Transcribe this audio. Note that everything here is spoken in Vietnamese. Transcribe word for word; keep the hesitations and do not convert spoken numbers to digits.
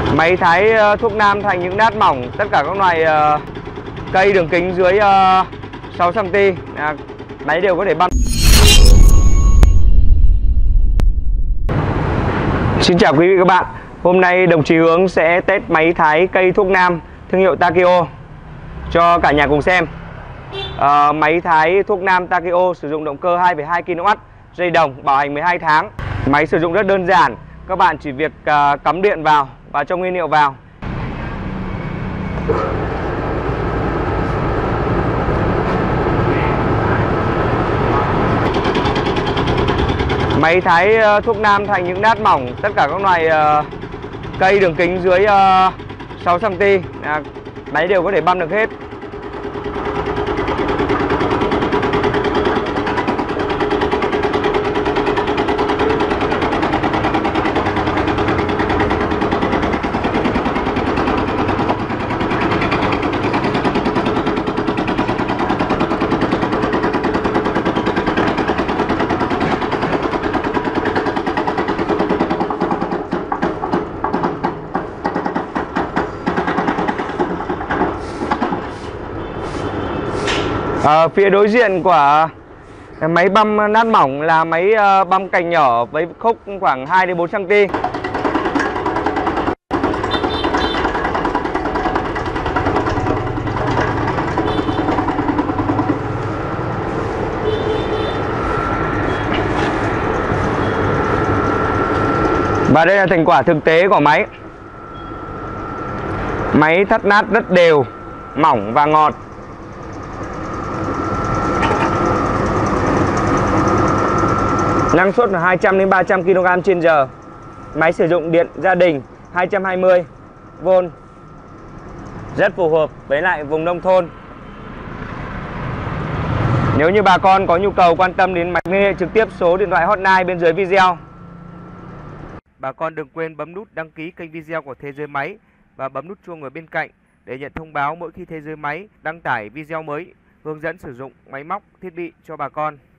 Máy thái thuốc nam thành những nát mỏng tất cả các loại uh, cây đường kính dưới uh, sáu xăng ti mét. Uh, máy đều có thể băm. Xin chào quý vị các bạn. Hôm nay đồng chí Hướng sẽ test máy thái cây thuốc nam thương hiệu Takeo cho cả nhà cùng xem. uh, Máy thái thuốc nam Takeo sử dụng động cơ hai phẩy hai ki lô oát, dây đồng, bảo hành mười hai tháng. Máy sử dụng rất đơn giản, các bạn chỉ việc uh, cắm điện vào và cho nguyên liệu vào. Máy thái uh, thuốc nam thành những nát mỏng tất cả các loại uh, cây đường kính dưới uh, sáu xăng ti mét. uh, Máy đều có thể băm được hết. À, phía đối diện của máy băm nát mỏng là máy uh, băm cành nhỏ với khúc khoảng hai đến bốn xăng ti mét. Và đây là thành quả thực tế của máy. Máy thắt nát rất đều, mỏng và ngọt. Năng suất là hai trăm đến ba trăm ki lô gam trên giờ. Máy sử dụng điện gia đình hai trăm hai mươi vôn, rất phù hợp với lại vùng nông thôn. Nếu như bà con có nhu cầu quan tâm đến máy, liên hệ trực tiếp số điện thoại hotline bên dưới video. Bà con đừng quên bấm nút đăng ký kênh video của Thế Giới Máy và bấm nút chuông ở bên cạnh để nhận thông báo mỗi khi Thế Giới Máy đăng tải video mới hướng dẫn sử dụng máy móc, thiết bị cho bà con.